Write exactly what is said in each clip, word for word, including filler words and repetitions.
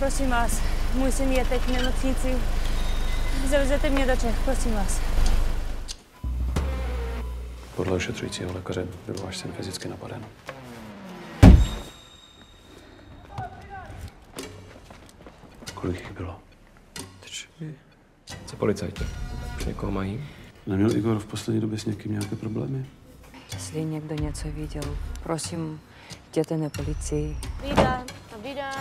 prosím vás, můj syn je teď v nemocnici. Zavezete mě do Čech, prosím vás. Podle ošetřujícího lékaře byl váš syn fyzicky napaden. Kolik jich bylo? Co policajti? Už někoho mají? Neměl Igor v poslední době s někým nějaké problémy? Jestli někdo něco viděl, prosím, jděte na policii. Dobrý den, dobrý den.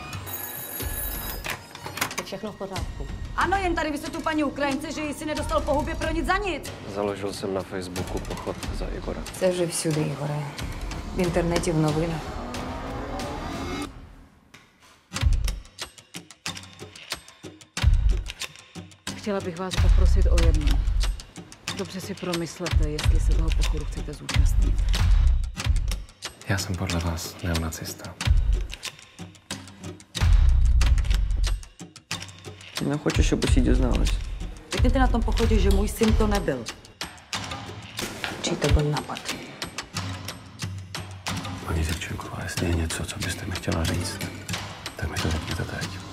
Je všechno v pořádku. Ano, jen tady vysvětlu paní Ukrajince, že jsi nedostal po hubě pro nic za nic. Založil jsem na Facebooku pochod za Igora. Це вже всюди, Ігоре. В інтернеті, в новинах. Chtěla bych vás poprosit o jedno. Dobře si promyslete, jestli se toho pochodu chcete zúčastnit. Já jsem podle vás neonacista. Nechci, щоб усі дізнались. Řekněte na tom pochodě, že můj syn to nebyl. Čí to byl napad? Paní Zivčenková, jestli je něco, co byste mi chtěla říct, tak mi to řekněte teď.